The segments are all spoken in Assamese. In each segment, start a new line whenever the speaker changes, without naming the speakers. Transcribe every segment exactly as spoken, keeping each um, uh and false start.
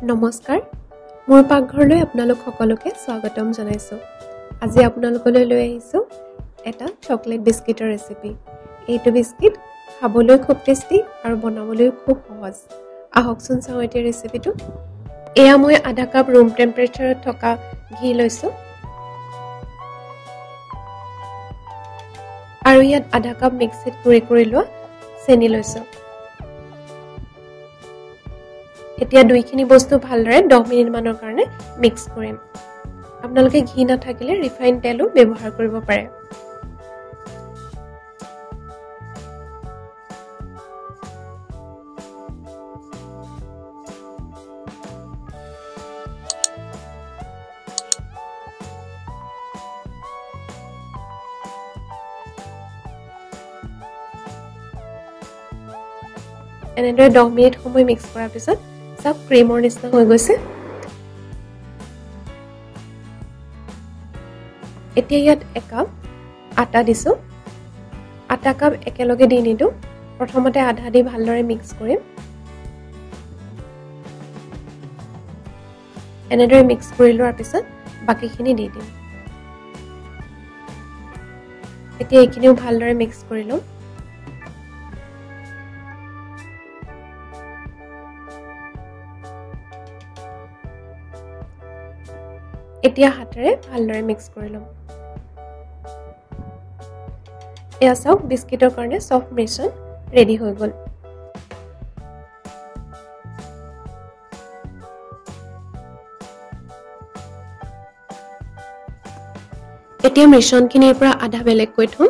নমস্কাৰ মোৰ পাকঘৰলৈ আপোনালোক সকলোকে স্বাগতম জনাইছো আজি আপোনালোকলৈ লৈ আহিছো এটা চকলেট বিস্কিটৰ ৰেচিপি এইটো বিস্কিট খাবলৈ খুব টেষ্টি আৰু বনাবলৈ খুব সহজ আহকচোন চাওঁ এই ৰেচিপিটো এয়া মই আধা কাপ ৰুম টেম্পাৰেচাৰত থকা ঘি লৈছো আৰু ইয়াত আধা কাপ মিক্সিত গুৰি কৰি লোৱা চেনি লৈছো এতিয়া দুইখিনি বস্তু ভালদৰে দহ মিনিট মানৰ কাৰণে মিক্স কৰিম আপোনালোকে ঘি না থাকিলে ৰিফাইন তেলো ব্যৱহাৰ কৰিব পাৰে এনেদৰে দহ মিনিট সময় মিক্স কৰাৰ পিছত সব ক্ৰীমৰ নিচিনা হৈ গৈছে এতিয়া ইয়াত এক কাপ আটা দিছো আটা কাপ একেলগে দি নিদো প্ৰথমতে আধা দি ভালদৰে মিক্স কৰিম এনেদৰে মিক্স কৰি লোৱাৰ পিছত বাকিখিনি দি দিম এতিয়া এইখিনিও ভালদৰে মিক্স কৰি লম এতিয়া হাতেৰে ভালদৰে মিক্স কৰি লম এয়া সব বিস্কিটৰ কাৰণে সফট মিশ্ৰণ ৰেডি হৈ গল এতিয়া মিশ্ৰণখিনিৰ পৰা আধা বেলেগ কৈ থম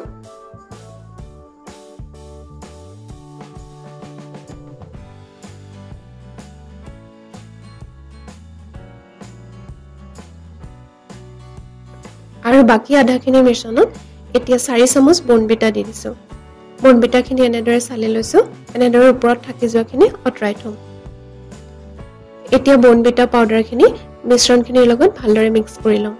আৰু বাকি আধাখিনি মিশ্ৰণত এতিয়া চাৰি চামুচ বনবিটা দি দিছো বনবিটাখিনি এনেদৰে চালি লৈছো এনেদৰে ওপৰত থাকি যোৱাখিনি অতৰাই থম এতিয়া বনবিটা পাউডাৰখিনি মিশ্ৰণখিনিৰ লগত ভালদৰে মিক্স কৰি লম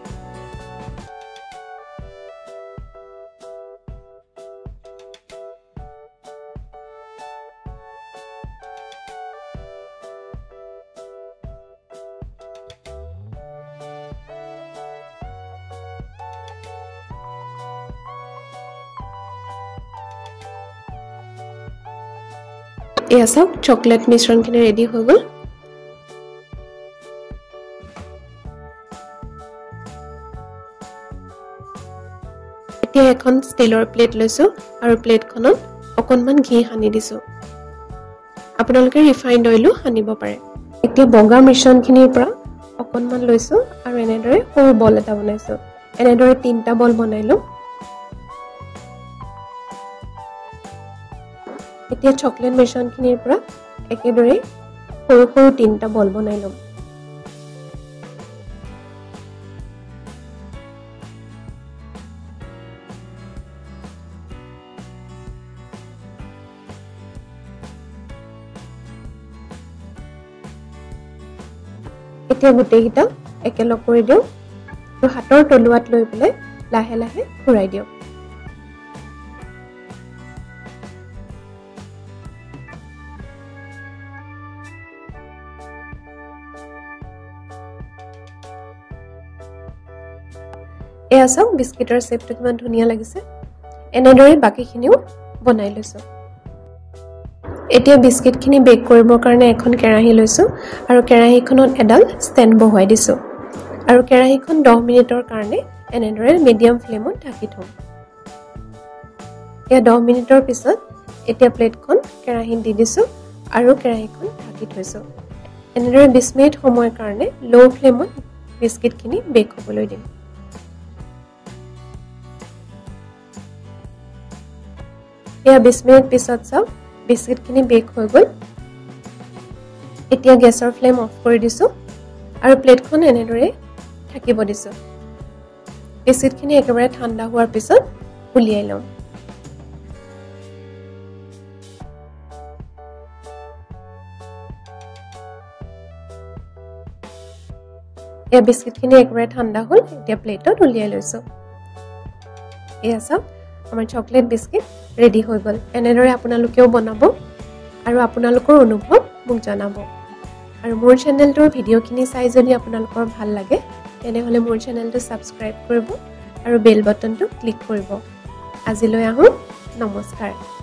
এয়া সব চকলেট মিশ্ৰণখিনি ৰেডি হৈ গল এতিয়া এখন ষ্টিলৰ প্লেট লৈছো আৰু প্লেটখনত অকণমান ঘি সানি দিছো আপোনালোকে ৰিফাইন্ড অইলো সানিব পাৰে এতিয়া বগা মিশ্ৰণখিনিৰ পৰা অকণমান লৈছো আৰু এনেদৰে সৰু বল এটা বনাইছো এনেদৰে তিনটা বল বনাইলো এতিয়া চকলেট মিশ্ৰণখিনিৰ পৰা একেদৰে সৰু সৰু তিনটা বল বনাই লম এতিয়া গোটেইকেইটা একেলগ কৰি দিওঁ আৰু হাতৰ তলুৱাত লৈ পেলাই লাহে লাহে ঘূৰাই দিওঁ এয়া সব বিস্কিটৰ শেপটো কিমান ধুনীয়া লাগিছে এনেদৰে বাকিখিনিও বনাই লৈছো এতিয়া বিস্কিটখিনি বেক কৰিবৰ কাৰণে এখন কেৰাহী লৈছো আৰু কেৰাহীখনত এডাল ষ্টেণ্ড বহুৱাই দিছো আৰু কেৰাহীখন দহ মিনিটৰ কাৰণে এনেদৰে মিডিয়াম ফ্লেমত ঢাকি থম এয়া দহ মিনিটৰ পিছত এতিয়া প্লেটখন কেৰাহীত দি দিছো আৰু কেৰাহীখন ঢাকি থৈছো এনেদৰে বিশ মিনিট সময়ৰ কাৰণে লো ফ্লেমত বিস্কিটখিনি বেক হ'বলৈ দিম এয়া বিশ মিনিট পিছত সব বিস্কিটখিনি বেক হৈ গল এতিয়া গেছৰ ফ্লেম অফ কৰি দিছো আৰু প্লেটখন এনেদৰে থাকিব দিছো বিস্কিটখিনি একেবাৰে ঠাণ্ডা হোৱাৰ পিছত উলিয়াই লম এয়া বিস্কিটখিনি একেবাৰে ঠাণ্ডা হ'ল এতিয়া প্লেটত উলিয়াই লৈছো এয়া সব আমাৰ চকলেট বিস্কিট ৰেডি হৈ গল এনেদৰে আপোনালোকেও বনাব আৰু আপোনালোকৰ অনুভৱ মোক জনাব আৰু মোৰ চেনেলটোৰ ভিডিঅ'খিনি চাই যদি আপোনালোকৰ ভাল লাগে তেনেহ'লে মোৰ চেনেলটো ছাবস্ক্ৰাইব কৰিব আৰু বেল বাটনটো ক্লিক কৰিব আজিলৈ আহোঁ নমস্কাৰ